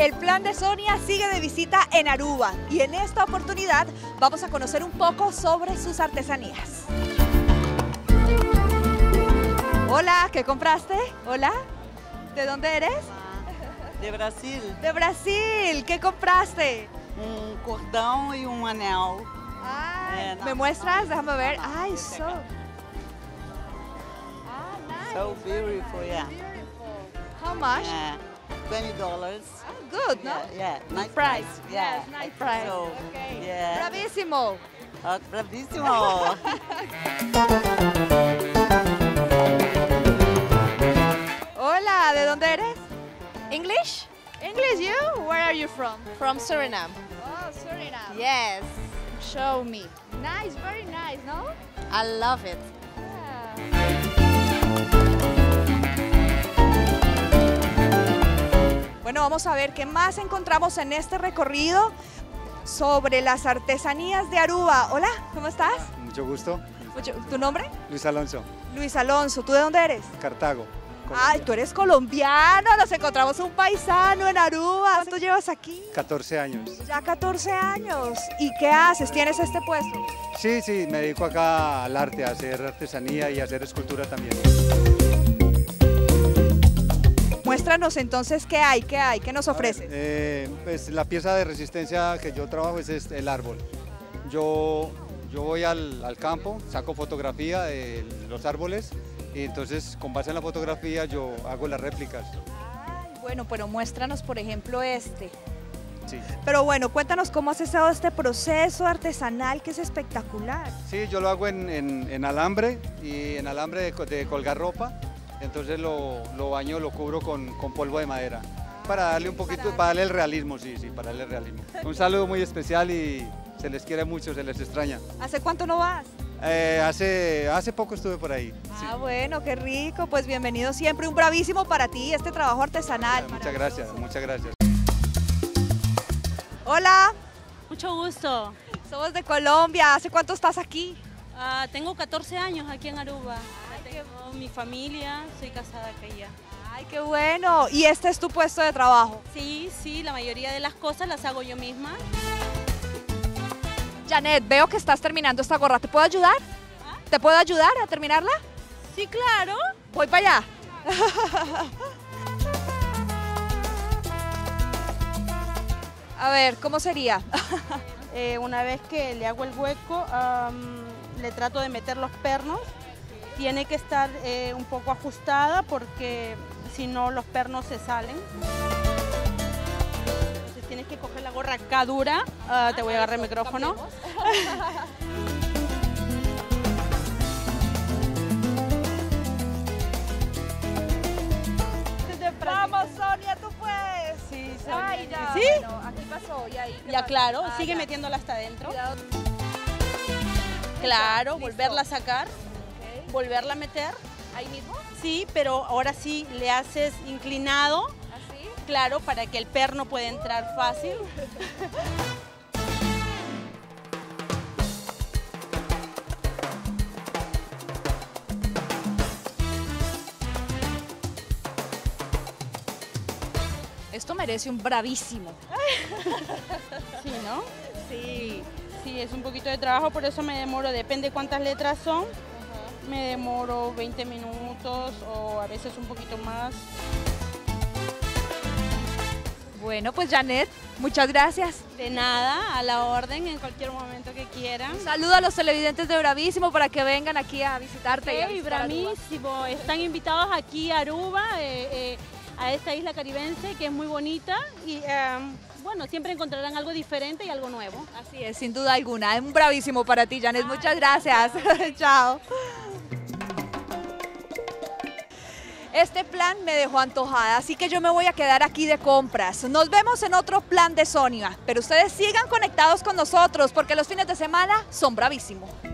El plan de Sonia sigue de visita en Aruba y en esta oportunidad vamos a conocer un poco sobre sus artesanías. Hola, ¿qué compraste? Hola, ¿de dónde eres? De Brasil. De Brasil, ¿qué compraste? Un cordão e um anel. ¿Me muestras? Déjame ver. Ay, nice. So beautiful, yeah. How much? Yeah. $20. Oh, good, no? Yeah, nice price. Yeah, Yes, nice price. So, Okay. yeah. Bravísimo. Oh, bravísimo. Hola, ¿de dónde eres? English? English, you? Where are you from? From Suriname. Oh, Suriname. Yes. Show me. Nice, very nice, no? I love it. Bueno, vamos a ver qué más encontramos en este recorrido sobre las artesanías de Aruba. Hola, ¿cómo estás? Mucho gusto. ¿Tu nombre? Luis Alonso, Luis Alonso. ¿Tú de dónde eres? Cartago. Ay, tú eres colombiano. Nos encontramos un paisano en Aruba. ¿Cuánto llevas aquí? 14 años. Ya 14 años. ¿Y qué haces? ¿Tienes este puesto? Sí, me dedico acá al arte, a hacer artesanía y a hacer escultura también. Muéstranos entonces qué hay, qué nos ofreces. Pues la pieza de resistencia que yo trabajo es el árbol. Yo voy al campo, saco fotografía de los árboles y entonces con base en la fotografía yo hago las réplicas. Ay, bueno, pero muéstranos por ejemplo este. Sí. Pero bueno, cuéntanos cómo has estado este proceso artesanal que es espectacular. Sí, yo lo hago en alambre y en alambre de colgar ropa. Entonces lo baño, lo cubro con polvo de madera para darle un poquito, para darle el realismo, sí, para darle el realismo. Un saludo muy especial y se les quiere mucho, se les extraña. ¿Hace cuánto no vas? Hace poco estuve por ahí. Sí. Bueno, qué rico, pues bienvenido siempre, un bravísimo para ti, este trabajo artesanal. Muchas gracias, muchas gracias. Hola. Mucho gusto. Somos de Colombia, ¿hace cuánto estás aquí? Tengo 14 años aquí en Aruba. Tengo mi familia, soy casada acá ya. Ay, qué bueno. ¿Y este es tu puesto de trabajo? Sí, la mayoría de las cosas las hago yo misma. Janet, veo que estás terminando esta gorra. ¿Te puedo ayudar? ¿Te puedo ayudar a terminarla? Sí, claro. Voy para allá. A ver, ¿cómo sería? Una vez que le hago el hueco, le trato de meter los pernos. Tiene que estar un poco ajustada porque si no los pernos se salen. Entonces tienes que coger la gorra acá dura. Te voy a agarrar el micrófono. Vamos, Sonia, tú puedes. Sí, Ay, ya, ¿sí? Bueno, aquí pasó y ahí. Ya, claro, sigue metiéndola hasta adentro. Cuidado. Claro, Listo. volverla a sacar, volverla a meter. ¿Ahí mismo? Sí, pero ahora sí le haces inclinado, ¿Así? claro, para que el perno pueda entrar fácil. Esto merece un bravísimo. Sí, ¿no? Sí, es un poquito de trabajo, por eso me demoro, depende cuántas letras son, me demoro 20 minutos o a veces un poquito más. Bueno, pues Janet, muchas gracias. De nada, a la orden, en cualquier momento que quieran. Saluda a los televidentes de Bravísimo para que vengan aquí a visitarte. Y a Hey, visitar Aruba. bravísimo, están invitados aquí a Aruba, a esta isla caribense que es muy bonita y bueno, siempre encontrarán algo diferente y algo nuevo. Así es, sin duda alguna. Es un bravísimo para ti, Janet. Muchas gracias. Chao. Este plan me dejó antojada, así que yo me voy a quedar aquí de compras. Nos vemos en otro plan de Sonia, pero ustedes sigan conectados con nosotros porque los fines de semana son bravísimos.